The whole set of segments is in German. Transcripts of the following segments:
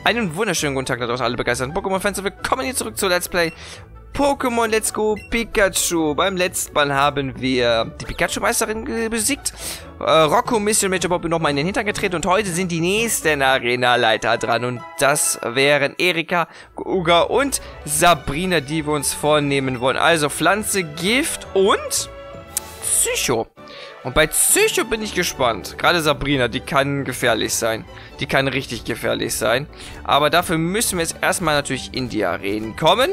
Einen wunderschönen guten Tag da draußen, alle begeisterten Pokémon-Fans, und willkommen hier zurück zu Let's Play Pokémon Let's Go Pikachu. Beim letzten Mal haben wir die Pikachu-Meisterin besiegt, Rocco, Misty und Major Bobby nochmal in den Hintern getreten, und heute sind die nächsten Arena-Leiter dran, und das wären Erika, Uga und Sabrina, die wir uns vornehmen wollen. Also Pflanze, Gift und Psycho. Und bei Psycho bin ich gespannt. Gerade Sabrina, die kann gefährlich sein. Die kann richtig gefährlich sein. Aber dafür müssen wir jetzt erstmal natürlich in die Arenen kommen.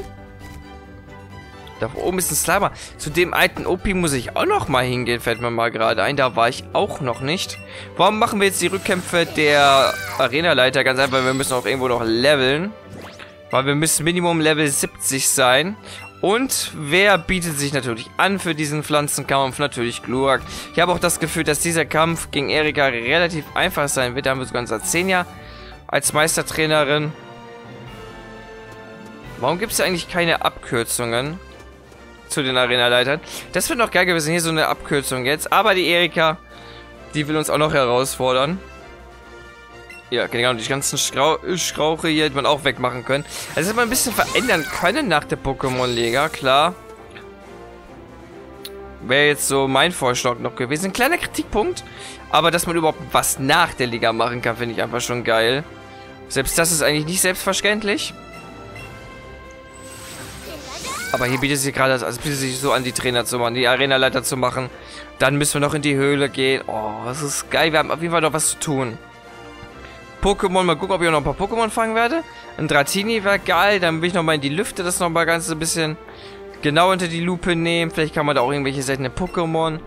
Da oben ist ein Slimer. Zu dem alten OP muss ich auch noch mal hingehen, fällt mir mal gerade ein. Da war ich auch noch nicht. Warum machen wir jetzt die Rückkämpfe der Arenaleiter? Ganz einfach, wir müssen auch irgendwo noch leveln. Weil wir müssen Minimum Level 70 sein. Und wer bietet sich natürlich an für diesen Pflanzenkampf? Natürlich Glurak. Ich habe auch das Gefühl, dass dieser Kampf gegen Erika relativ einfach sein wird. Da haben wir sogar unser Xenia als Meistertrainerin. Warum gibt es eigentlich keine Abkürzungen zu den Arenaleitern? Das wird noch geil gewesen, hier so eine Abkürzung jetzt. Aber die Erika, die will uns auch noch herausfordern. Ja, genau, die ganzen Strauche hier hätte man auch wegmachen können. Also hätte man ein bisschen verändern können nach der Pokémon-Liga, klar. Wäre jetzt so mein Vorschlag noch gewesen. Ein kleiner Kritikpunkt, aber dass man überhaupt was nach der Liga machen kann, finde ich einfach schon geil. Selbst das ist eigentlich nicht selbstverständlich. Aber hier bietet sich gerade, also bietet sich so an, die Trainer zu machen, die Arenaleiter zu machen. Dann müssen wir noch in die Höhle gehen. Oh, das ist geil, wir haben auf jeden Fall noch was zu tun. Pokémon, mal gucken, ob ich auch noch ein paar Pokémon fangen werde. Ein Dratini wäre geil, dann will ich nochmal in die Lüfte das nochmal ganz ein bisschen genau unter die Lupe nehmen. Vielleicht kann man da auch irgendwelche seltene Pokémon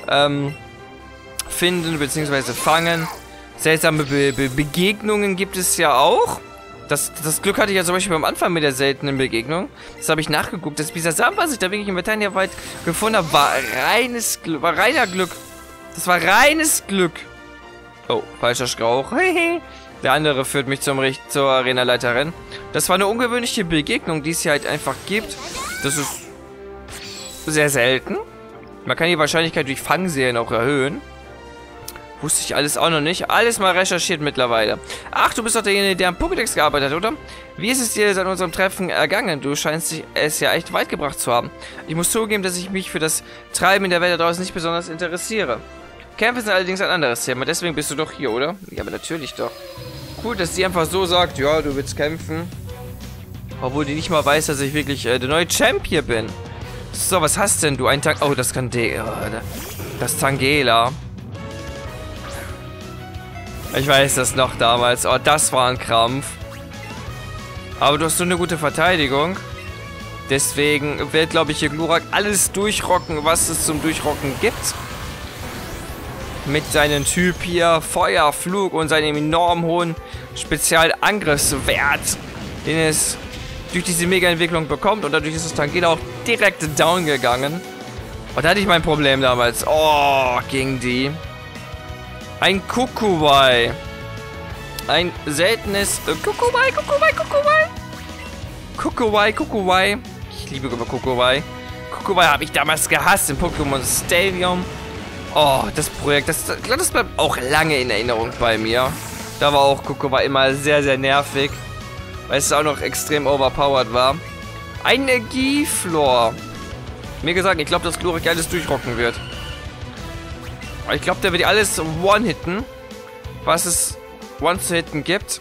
finden bzw. fangen. Seltsame Begegnungen gibt es ja auch. Das Glück hatte ich ja zum Beispiel am Anfang mit der seltenen Begegnung. Das habe ich nachgeguckt. Das Bisasam, was ich da wirklich im Britannia-Wald gefunden habe, war reines Glück. War reiner Glück. Das war reines Glück. Oh, falscher Strauch. Der andere führt mich zur Arenaleiterin. Das war eine ungewöhnliche Begegnung, die es hier halt einfach gibt. Das ist sehr selten. Man kann die Wahrscheinlichkeit durch Fangserien auch erhöhen. Wusste ich alles auch noch nicht. Alles mal recherchiert mittlerweile. Ach, du bist doch derjenige, der am Pokédex gearbeitet hat, oder? Wie ist es dir seit unserem Treffen ergangen? Du scheinst es ja echt weit gebracht zu haben. Ich muss zugeben, dass ich mich für das Treiben in der Welt da draußen nicht besonders interessiere. Kämpfe sind allerdings ein anderes Thema, deswegen bist du doch hier, oder? Ja, aber natürlich doch. Cool, dass sie einfach so sagt, ja, du willst kämpfen. Obwohl die nicht mal weiß, dass ich wirklich der neue Champ hier bin. So, was hast denn du? Ein Tag. Oh, das kann das Tangela. Ich weiß das noch damals. Oh, das war ein Krampf. Aber du hast so eine gute Verteidigung. Deswegen wird, glaube ich, hier Glurak alles durchrocken, was es zum Durchrocken gibt. Mit seinem Typ hier, Feuer, Flug und seinem enorm hohen Spezialangriffswert, den es durch diese Mega-Entwicklung bekommt. Und dadurch ist das Tangela auch direkt down gegangen. Und da hatte ich mein Problem damals. Oh, gegen die. Ein Kukuwai. Ein seltenes Kukuwai. Ich liebe Kukuwai. Kukuwai habe ich damals gehasst im Pokémon Stadium. Oh, das Projekt, das bleibt auch lange in Erinnerung bei mir. Da war auch Kukuwai immer sehr, sehr nervig. Weil es auch noch extrem overpowered war. Ein Energieflor. Mir gesagt, ich glaube, dass Glurak alles durchrocken wird. Aber ich glaube, der wird alles one-hitten. Was es one-zu-hitten gibt.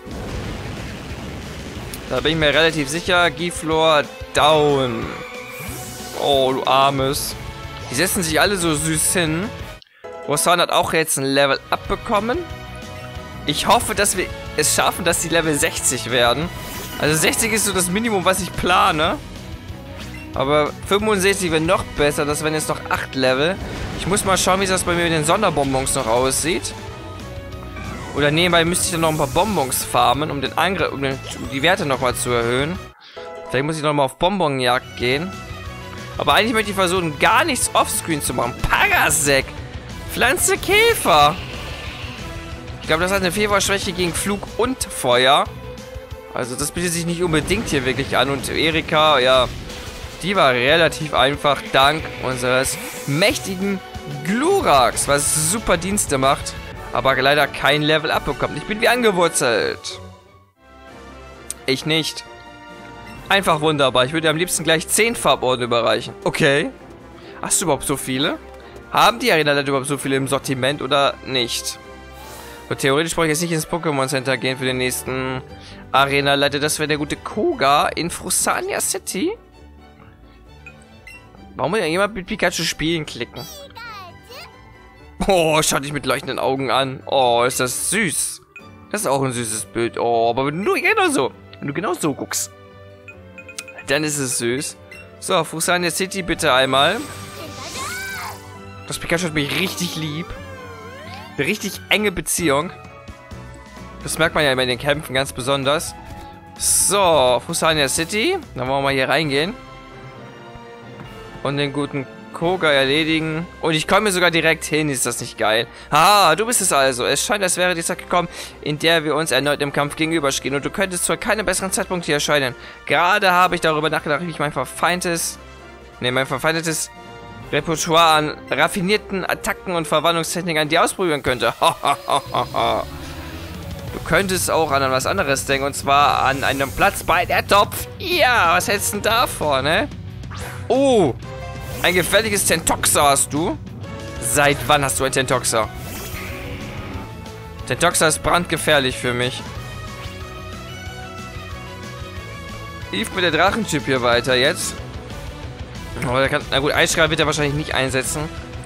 Da bin ich mir relativ sicher. Giflor down. Oh, du Armes. Die setzen sich alle so süß hin. Rosan hat auch jetzt ein Level abbekommen. Ich hoffe, dass wir es schaffen, dass die Level 60 werden. Also 60 ist so das Minimum, was ich plane. Aber 65 wäre noch besser. Das wären jetzt noch 8 Level. Ich muss mal schauen, wie das bei mir mit den Sonderbonbons noch aussieht. Oder nebenbei müsste ich dann noch ein paar Bonbons farmen, um den Angriff, um die Werte nochmal zu erhöhen. Vielleicht muss ich nochmal auf Bonbonjagd gehen. Aber eigentlich möchte ich versuchen, gar nichts offscreen zu machen. Parasek! Pflanze Käfer. Ich glaube, das hat eine Februarschwäche gegen Flug und Feuer. Also das bietet sich nicht unbedingt hier wirklich an. Und Erika, ja, die war relativ einfach dank unseres mächtigen Gluraks, was super Dienste macht. Aber leider kein Level abbekommt. Ich bin wie angewurzelt. Ich nicht. Einfach wunderbar. Ich würde am liebsten gleich 10 Farborden überreichen. Okay. Hast du überhaupt so viele? Haben die Arena-Leiter überhaupt so viele im Sortiment oder nicht? So, theoretisch brauche ich jetzt nicht ins Pokémon Center gehen für den nächsten Arena-Leiter. Das wäre der gute Koga in Frusania City. Warum will ja jemand mit Pikachu spielen klicken? Oh, schau dich mit leuchtenden Augen an. Oh, ist das süß. Das ist auch ein süßes Bild. Oh, aber wenn du genau so guckst, dann ist es süß. So, Frusania City bitte einmal. Das Pikachu hat mich richtig lieb. Eine richtig enge Beziehung. Das merkt man ja immer in den Kämpfen ganz besonders. So, Frusania City. Dann wollen wir mal hier reingehen. Und den guten Koga erledigen. Und ich komme sogar direkt hin. Ist das nicht geil? Ah, du bist es also. Es scheint, als wäre die Zeit gekommen, in der wir uns erneut im Kampf gegenüberstehen. Und du könntest zu keinem besseren Zeitpunkt hier erscheinen. Gerade habe ich darüber nachgedacht, wie ich mein verfeindetes Repertoire an raffinierten Attacken und Verwandlungstechniken an dir ausprobieren könnte. Du könntest auch an was anderes denken. Und zwar an einem Platz bei der Topf. Ja, was hältst du denn davon, ne? Oh, ein gefährliches Tentoxer hast du? Seit wann hast du ein Tentoxer? Tentoxer ist brandgefährlich für mich. Eve mit der Drachentyp hier weiter jetzt. Aber der kann, na gut, Eisstrahl wird er wahrscheinlich nicht einsetzen.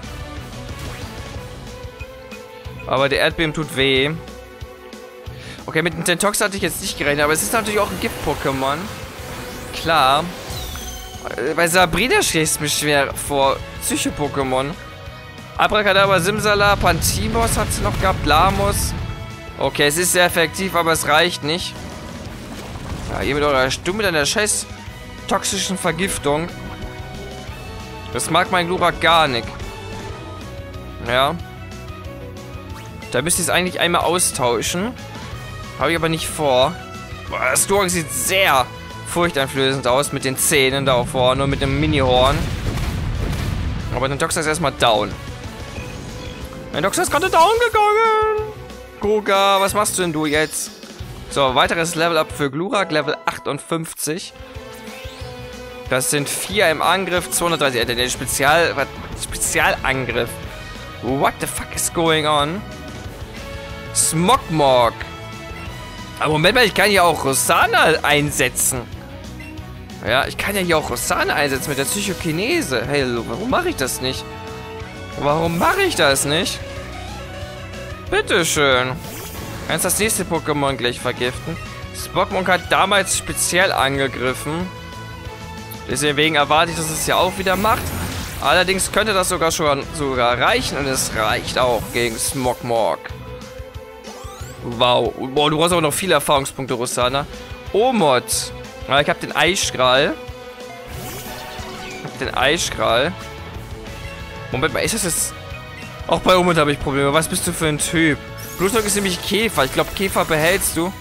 Aber der Erdbeben tut weh. Okay, mit dem Tentoxer hatte ich jetzt nicht gerechnet, aber es ist natürlich auch ein Gift-Pokémon. Klar. Bei Sabrina stelle ich es mir schwer vor. Psycho-Pokémon. Abracadabra, Simsala, Pantimos hat es noch gehabt, Lamos. Okay, es ist sehr effektiv, aber es reicht nicht. Ja, ihr mit eurer Stimme, mit einer scheiß toxischen Vergiftung. Das mag mein Glurak gar nicht. Ja. Da müsst ihr es eigentlich einmal austauschen. Habe ich aber nicht vor. Boah, das Glurak sieht sehr furchteinflößend aus mit den Zähnen da vorne und mit dem Mini-Horn. Aber der Toxer ist erstmal down. Mein Toxer ist gerade down gegangen. Koga, was machst du denn du jetzt? So, weiteres Level-Up für Glurak, Level 58. Das sind 4 im Angriff, 230. Der Spezialangriff. What the fuck is going on? Smogmog. Aber Moment mal, ich kann hier auch Rosanna einsetzen. Ja, ich kann ja hier auch Rosanna einsetzen mit der Psychokinese. Hey, warum mache ich das nicht? Warum mache ich das nicht? Bitteschön. Kannst das nächste Pokémon gleich vergiften. Smogmog hat damals speziell angegriffen. Deswegen erwarte ich, dass es ja auch wieder macht. Allerdings könnte das sogar reichen und es reicht auch gegen Smogmog. Wow. Boah, du brauchst aber noch viele Erfahrungspunkte, Rosanna. Omod. Ich hab den Eisstrahl. Moment mal, ist das jetzt... Auch bei Omod habe ich Probleme. Was bist du für ein Typ? Blutsauger ist nämlich Käfer. Ich glaube, Käfer behältst du.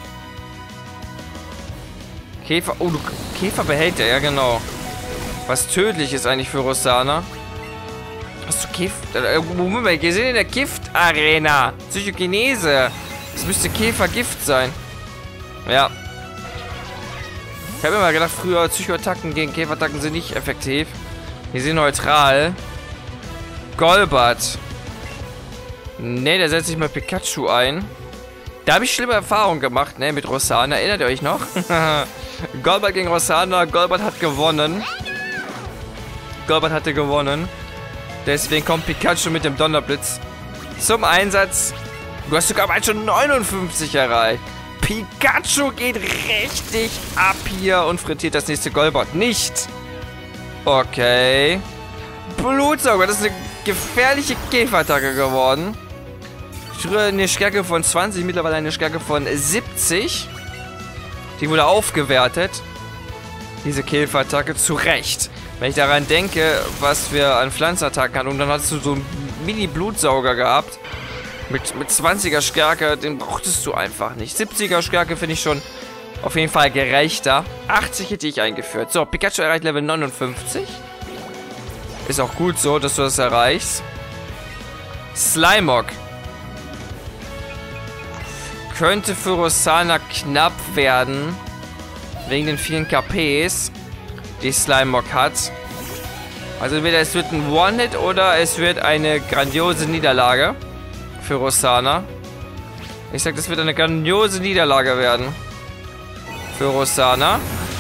Käfer... Oh, Käfer behält er, ja genau. Was tödlich ist eigentlich für Rosanna. Hast du Gift? Moment mal, wir sind in der Gift-Arena. Psychokinese. Das müsste Käfergift sein. Ja. Ich habe immer gedacht, früher Psychoattacken gegen Käferattacken sind nicht effektiv. Die sind neutral. Golbat. Ne, da setze ich mal Pikachu ein. Da habe ich schlimme Erfahrungen gemacht, ne, mit Rosanna. Erinnert ihr euch noch? Golbat gegen Rosanna. Golbat hat gewonnen. Golbat hatte gewonnen. Deswegen kommt Pikachu mit dem Donnerblitz zum Einsatz. Du hast sogar bald schon 59 erreicht. Pikachu geht richtig ab hier und frittiert das nächste Golbat nicht. Okay. Blutsauger, das ist eine gefährliche Käferattacke geworden. Früher eine Stärke von 20, mittlerweile eine Stärke von 70. Die wurde aufgewertet. Diese Käferattacke, zu Recht. Wenn ich daran denke, was wir an Pflanzenattacken hatten, und dann hast du so einen Mini-Blutsauger gehabt. Mit 20er Stärke, den brauchtest du einfach nicht. 70er Stärke finde ich schon auf jeden Fall gerechter. 80 hätte ich eingeführt. So, Pikachu erreicht Level 59. Ist auch gut so, dass du das erreichst. Slimog. Könnte für Rosanna knapp werden. Wegen den vielen KPs, die Slimog hat. Also entweder es wird ein One-Hit oder es wird eine grandiose Niederlage für Rosanna. Ich sag, das wird eine grandiose Niederlage werden für Rosanna.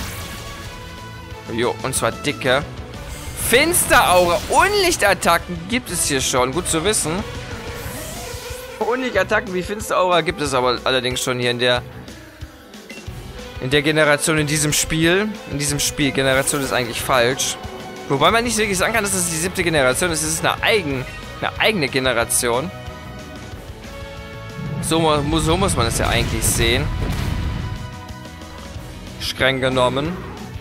Jo, und zwar dicke. Finsteraura, Unlichtattacken gibt es hier schon, gut zu wissen. Unlichtattacken wie Finsteraura gibt es aber allerdings schon hier in der Generation, in diesem Spiel. In diesem Spiel, Generation ist eigentlich falsch. Wobei man nicht wirklich sagen kann, dass es die 7. Generation ist. Es ist eine eigene Generation. So muss man es ja eigentlich sehen. Streng genommen.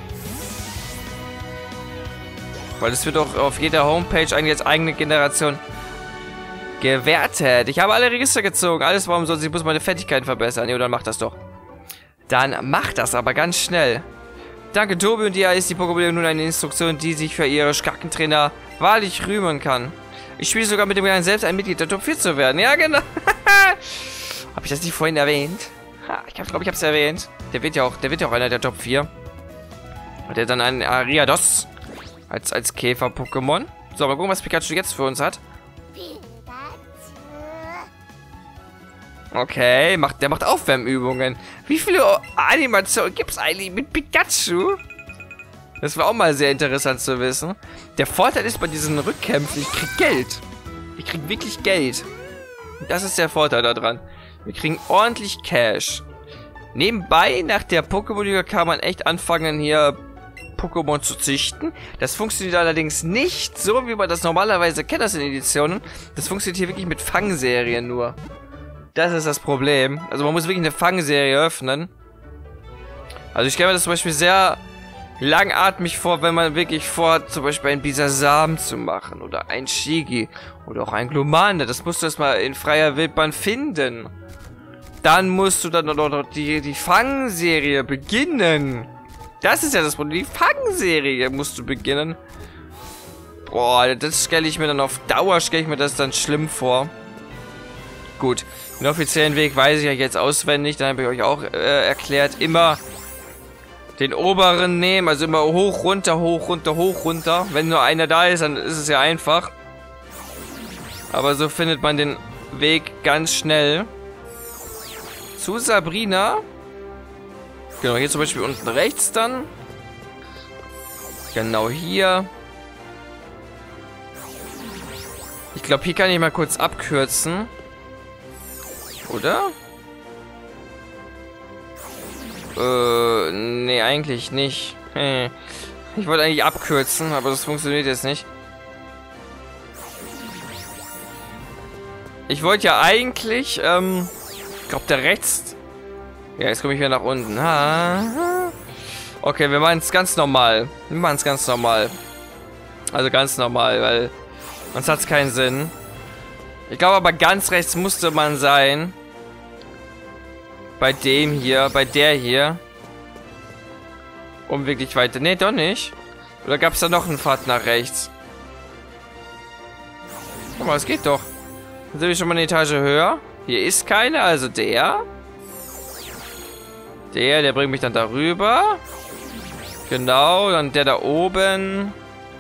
Weil es wird auch auf jeder Homepage eigentlich als eigene Generation gewertet. Ich habe alle Register gezogen. Alles, warum sonst? Ich muss meine Fertigkeiten verbessern. Jo, dann mach das doch. Dann mach das aber ganz schnell. Danke, Tobi und dir ist die Pokémon nun eine Instruktion, die sich für ihre starken Trainer wahrlich rühmen kann. Ich spiele sogar mit dem Gedanken, selbst ein Mitglied der Top 4 zu werden. Ja, genau. Habe ich das nicht vorhin erwähnt? Ich glaube, ich habe es erwähnt. Der wird ja auch einer der Top 4. Und der dann einen Ariados als Käfer-Pokémon. So, mal gucken, was Pikachu jetzt für uns hat. Okay, der macht Aufwärmübungen. Wie viele Animationen gibt es eigentlich mit Pikachu? Das war auch mal sehr interessant zu wissen. Der Vorteil ist bei diesen Rückkämpfen, ich krieg Geld. Ich krieg wirklich Geld. Das ist der Vorteil daran. Wir kriegen ordentlich Cash. Nebenbei, nach der Pokémon-Liga kann man echt anfangen, hier Pokémon zu züchten. Das funktioniert allerdings nicht so, wie man das normalerweise kennt aus den Editionen. Das funktioniert hier wirklich mit Fangserien nur. Das ist das Problem. Also man muss wirklich eine Fangserie öffnen. Also ich stelle mir das zum Beispiel sehr langatmig vor, wenn man wirklich vorhat, zum Beispiel ein Bisasam zu machen. Oder ein Shigi. Oder auch ein Glumanda. Das musst du erstmal in freier Wildbahn finden. Dann musst du dann noch die Fangserie beginnen. Das ist ja das Problem. Die Fangserie musst du beginnen. Boah, das stelle ich mir dann auf Dauer, dann schlimm vor. Gut. Den offiziellen Weg weiß ich ja jetzt auswendig. Dann habe ich euch auch erklärt. Immer den oberen nehmen. Also immer hoch, runter, hoch, runter, hoch, runter. Wenn nur einer da ist, dann ist es ja einfach. Aber so findet man den Weg ganz schnell. Zu Sabrina. Genau, hier zum Beispiel unten rechts dann. Genau hier. Ich glaube, hier kann ich mal kurz abkürzen. Oder? Nee, eigentlich nicht. Ich wollte eigentlich abkürzen, aber das funktioniert jetzt nicht. Ich wollte ja eigentlich, ich glaube, der rechts... Ja, jetzt komme ich wieder nach unten. Okay, wir machen es ganz normal. Also ganz normal, weil sonst hat es keinen Sinn. Ich glaube aber ganz rechts musste man sein. Bei dem hier, bei der hier. Um wirklich weiter... Nee, doch nicht. Oder gab es da noch einen Pfad nach rechts? Guck mal, es geht doch. Dann sind wir schon mal eine Etage höher. Hier ist keine, also der. Der bringt mich dann darüber. Genau, dann der da oben.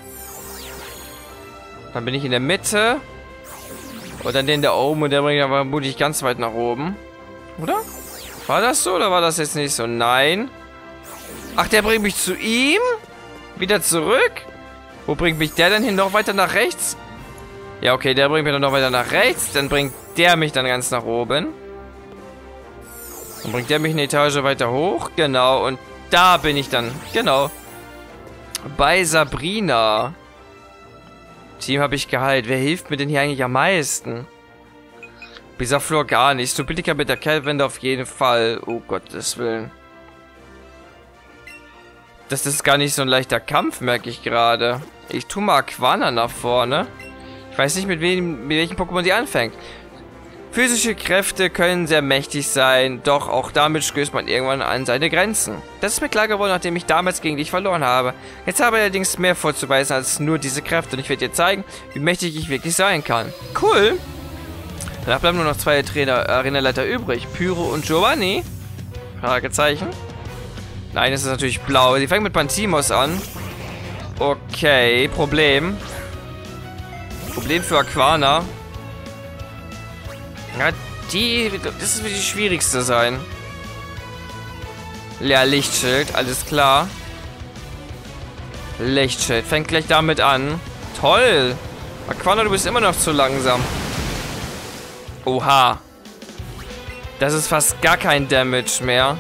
Dann bin ich in der Mitte. Und dann den da oben und der bringt aber vermutlich ganz weit nach oben. Oder? War das so oder war das jetzt nicht so? Nein. Ach, der bringt mich zu ihm? Wieder zurück? Wo bringt mich der denn hin? Noch weiter nach rechts? Ja, okay, der bringt mich dann noch weiter nach rechts. Dann bringt der mich dann ganz nach oben. Dann bringt der mich eine Etage weiter hoch. Genau, und da bin ich dann. Genau. Bei Sabrina. Team habe ich geheilt. Wer hilft mir denn hier eigentlich am meisten? Bisaflor gar nicht. Stupidika mit der Kehrtwende auf jeden Fall. Oh Gottes Willen. Das ist gar nicht so ein leichter Kampf, merke ich gerade. Ich tue mal Aquana nach vorne. Ich weiß nicht, mit welchem Pokémon sie anfängt. Physische Kräfte können sehr mächtig sein, doch auch damit stößt man irgendwann an seine Grenzen. Das ist mir klar geworden, nachdem ich damals gegen dich verloren habe. Jetzt habe ich allerdings mehr vorzuweisen als nur diese Kräfte und ich werde dir zeigen, wie mächtig ich wirklich sein kann. Cool! Danach bleiben nur noch 2 Trainer, Arenaleiter übrig. Pyro und Giovanni. Fragezeichen. Nein, es ist natürlich blau. Sie fängt mit Pantimos an. Okay, Problem. Problem für Aquana. Ja, das wird die schwierigste sein. Ja, Lichtschild, alles klar. Lichtschild, fängt gleich damit an. Toll. Aquana, du bist immer noch zu langsam. Oha. Das ist fast gar kein Damage mehr.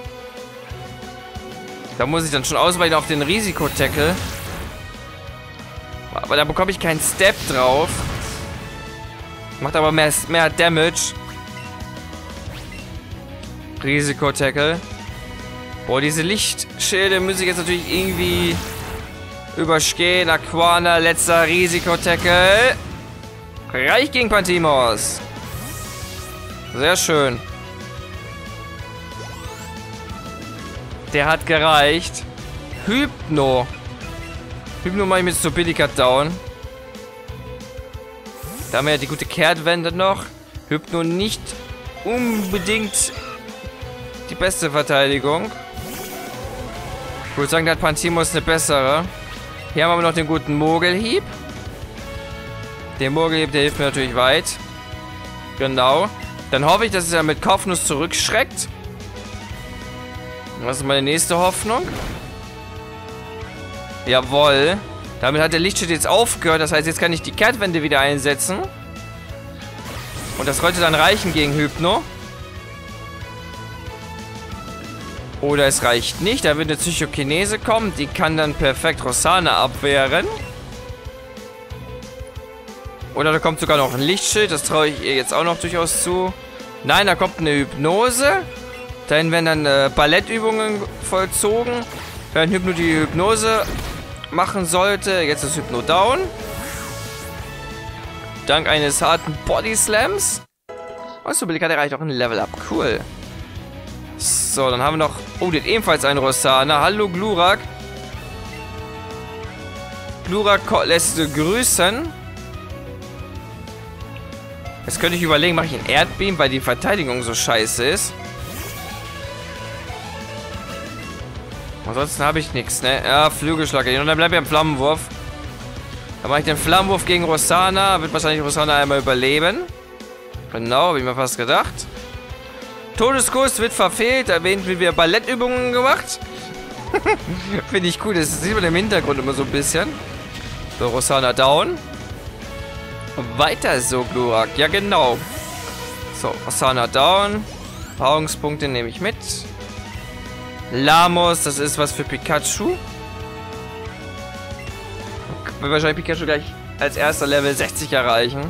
Da muss ich dann schon ausweichen auf den Risikotackle. Aber da bekomme ich keinen Step drauf. Macht aber mehr Damage. Risikotackle. Boah, diese Lichtschilde muss ich jetzt natürlich irgendwie überstehen. Aquana, letzter Risikotackle. Reicht gegen Pantimos. Sehr schön. Der hat gereicht. Hypno. Hypno mache ich mit Stupidity down. Da haben wir ja die gute Kehrtwende noch. Hypno nicht unbedingt die beste Verteidigung. Ich würde sagen, da hat Pantimos eine bessere. Hier haben wir noch den guten Mogelhieb. Der Mogelhieb, der hilft mir natürlich weit. Genau. Dann hoffe ich, dass er mit Kopfnuss zurückschreckt. Das ist meine nächste Hoffnung. Jawohl. Damit hat der Lichtschild jetzt aufgehört. Das heißt, jetzt kann ich die Kehrtwende wieder einsetzen. Und das sollte dann reichen gegen Hypno. Oder es reicht nicht. Da wird eine Psychokinese kommen. Die kann dann perfekt Rosanna abwehren. Oder da kommt sogar noch ein Lichtschild. Das traue ich ihr jetzt auch noch durchaus zu. Nein, da kommt eine Hypnose. Dahin werden dann Ballettübungen vollzogen. Während Hypno die Hypnose machen sollte. Jetzt ist Hypno down. Dank eines harten Body Slams. Und so billig hat er reicht auch ein Level Up. Cool. So, dann haben wir noch... Oh, die hat ebenfalls einen Rosanna. Hallo, Glurak. Glurak lässt grüßen. Jetzt könnte ich überlegen, mache ich einen Erdbeam, weil die Verteidigung so scheiße ist. Ansonsten habe ich nichts, ne? Ja, Flügelschlag. Und dann bleibe ich am Flammenwurf. Dann mache ich den Flammenwurf gegen Rosanna. Wird wahrscheinlich Rosanna einmal überleben. Genau, habe ich mir fast gedacht. Todeskuss wird verfehlt. Da werden wir Ballettübungen gemacht. Finde ich cool. Das sieht man im Hintergrund immer so ein bisschen. So, Rosanna down. Weiter so, Glurak. Ja, genau. So, Rosanna down. Paarungspunkte nehme ich mit. Lamos, das ist was für Pikachu. Wird wahrscheinlich Pikachu gleich als erster Level 60 erreichen.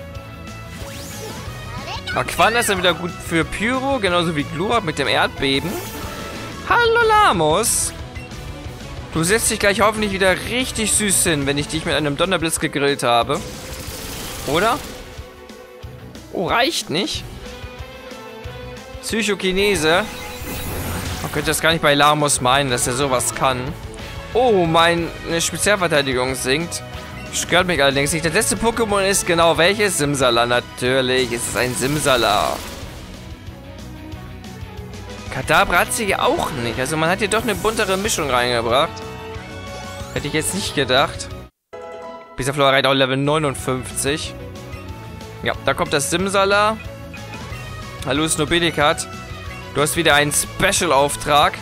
Aquana ist dann wieder gut für Pyro, genauso wie Glurak mit dem Erdbeben. Hallo Lamos. Du setzt dich gleich hoffentlich wieder richtig süß hin, wenn ich dich mit einem Donnerblitz gegrillt habe. Oder? Oh, reicht nicht. Psychokinese. Man könnte das gar nicht bei Lamos meinen, dass er sowas kann. Oh, meine Spezialverteidigung sinkt. Stört mich allerdings nicht. Das letzte Pokémon ist genau welches? Simsala. Natürlich ist es ein Simsala. Kadabra hat sie ja auch nicht. Also man hat hier doch eine buntere Mischung reingebracht. Hätte ich jetzt nicht gedacht. Bisaflora reicht auch Level 59. Ja, da kommt das Simsala. Hallo Snobelikat. Du hast wieder einen Special-Auftrag.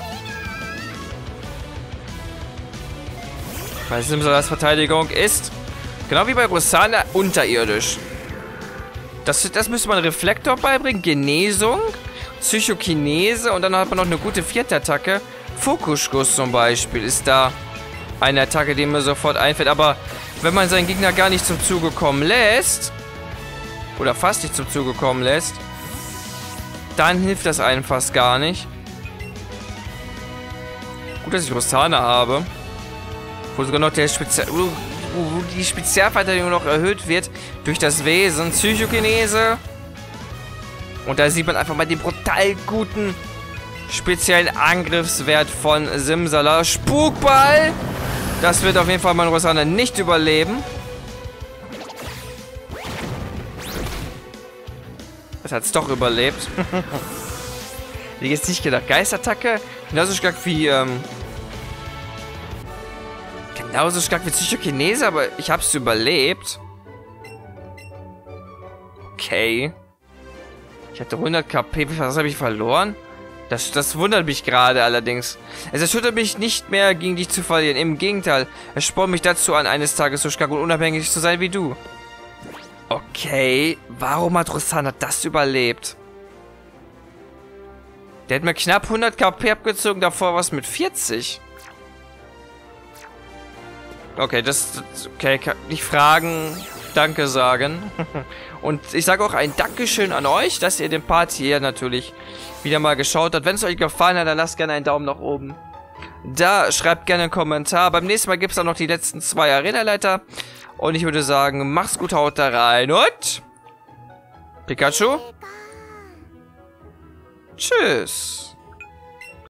Weil Simsalas Verteidigung ist, genau wie bei Rosanna, unterirdisch. Das müsste man Reflektor beibringen. Genesung, Psychokinese und dann hat man noch eine gute vierte Attacke. Fokusguss zum Beispiel ist da eine Attacke, die mir sofort einfällt. Aber wenn man seinen Gegner gar nicht zum Zuge kommen lässt, oder fast nicht zum Zuge kommen lässt, dann hilft das einem fast gar nicht. Gut, dass ich Rosanna habe. Wo sogar noch der wo die Spezialverteidigung noch erhöht wird durch das Wesen. Psychokinese. Und da sieht man einfach mal den brutal guten speziellen Angriffswert von Simsala. Spukball! Das wird auf jeden Fall mein Rosanna nicht überleben. Das hat es doch überlebt. Hätte ich jetzt nicht gedacht. Geistattacke Genauso stark wie, genauso stark wie Psychokinese, aber ich hab's überlebt. Okay. Ich hatte 100 KP. Was habe ich verloren? Das wundert mich gerade allerdings. Es erschüttert mich nicht mehr, gegen dich zu verlieren. Im Gegenteil, es spornt mich dazu an, eines Tages so stark und unabhängig zu sein wie du. Okay, warum hat Rosanna das überlebt? Der hat mir knapp 100 KP abgezogen, davor was mit 40. Okay, okay, kann nicht fragen, danke sagen. Und ich sage auch ein Dankeschön an euch, dass ihr den Part hier natürlich wieder mal geschaut habt. Wenn es euch gefallen hat, dann lasst gerne einen Daumen nach oben. Da schreibt gerne einen Kommentar. Beim nächsten Mal gibt es dann noch die letzten 2 Arena-Leiter. Und ich würde sagen, macht's gut, haut da rein und Pikachu. Tschüss.